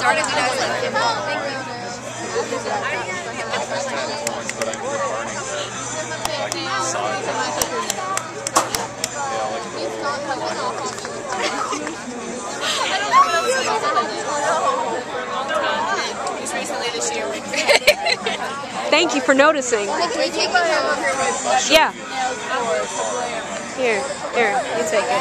started when I was like 15. Just recently this year. Thank you for noticing. Yeah. Here, you take it.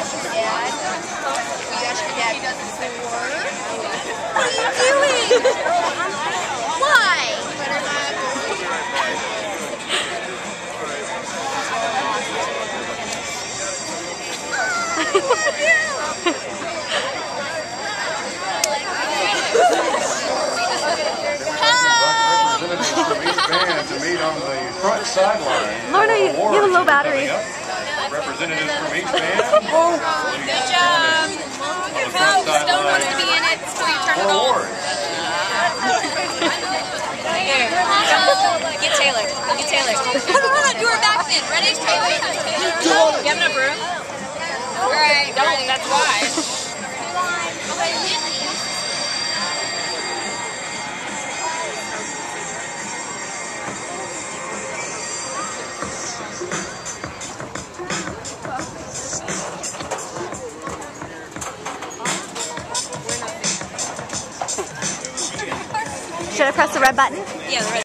What are you doing? Why? From each band to meet on the front sideline. Lorna, you have a low battery. Representatives from each band. Good job. Stone wants to be in it before you turn it off. Here, get Taylor. Get Taylor. Hold on, do her back then. Ready? You have enough room? Alright. Don't, that's why. Should I press the red button? Yeah, the red.